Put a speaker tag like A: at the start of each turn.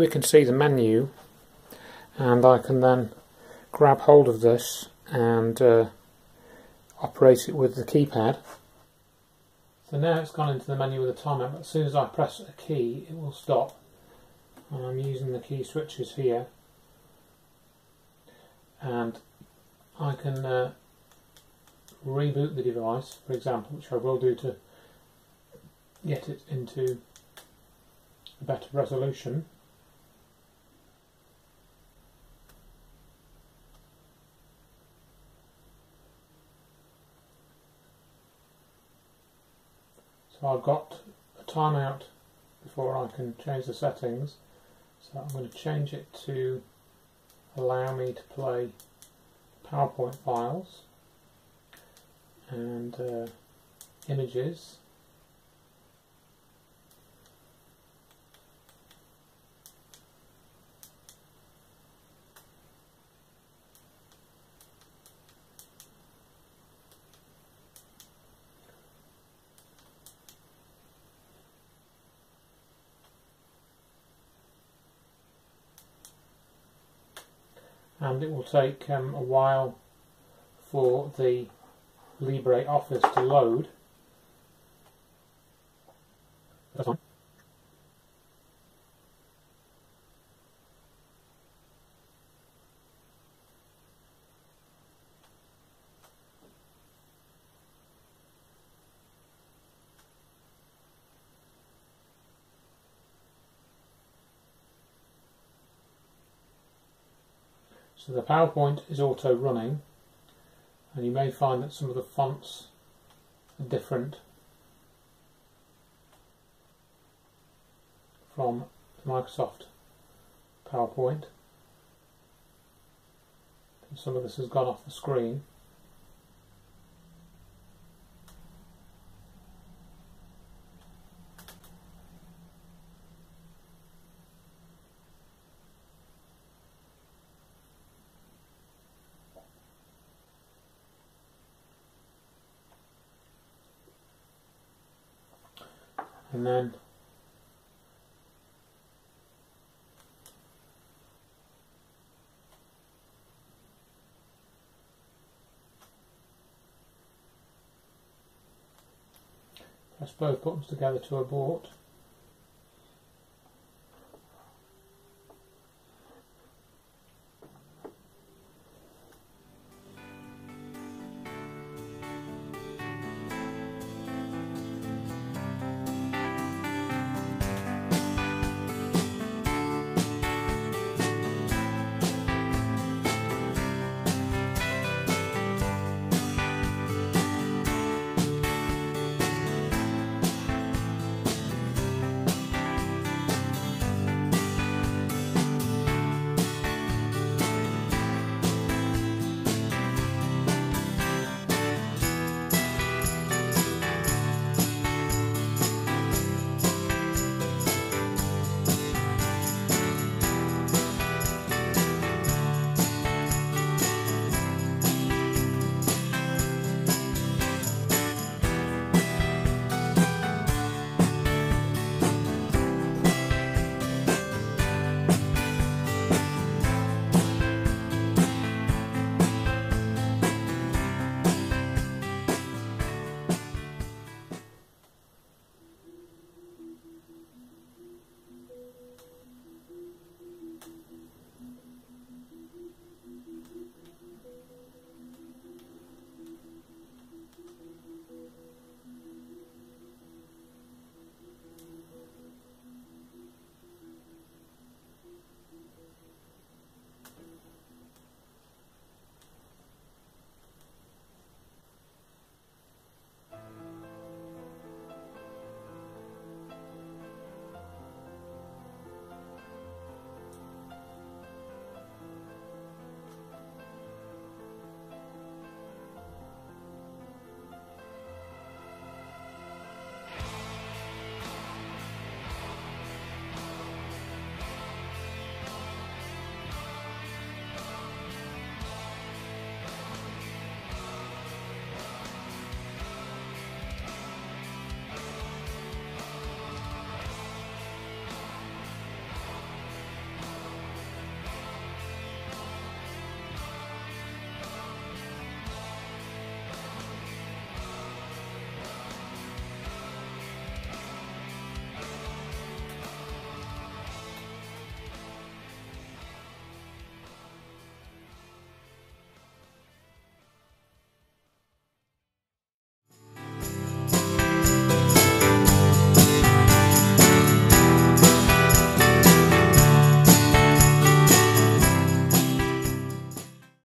A: can see the menu, and I can then grab hold of this and operate it with the keypad. So now it's gone into the menu with a timer, but as soon as I press a key it will stop. And I'm using the key switches here, and I can reboot the device, for example, which I will do to get it into a better resolution. So I've got a timeout before I can change the settings, so I'm going to change it to allow me to play PowerPoint files and images. And it will take a while for the LibreOffice to load. That's fine. So the PowerPoint is auto running, and you may find that some of the fonts are different from Microsoft PowerPoint. And some of this has gone off the screen. And then press both buttons together to abort.